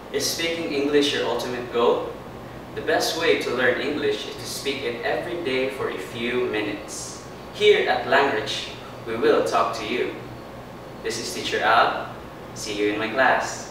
Is speaking English your ultimate goal? The best way to learn English is to speak it every day for a few minutes. Here at Langridge, we will talk to you. This is Teacher Al. See you in my class.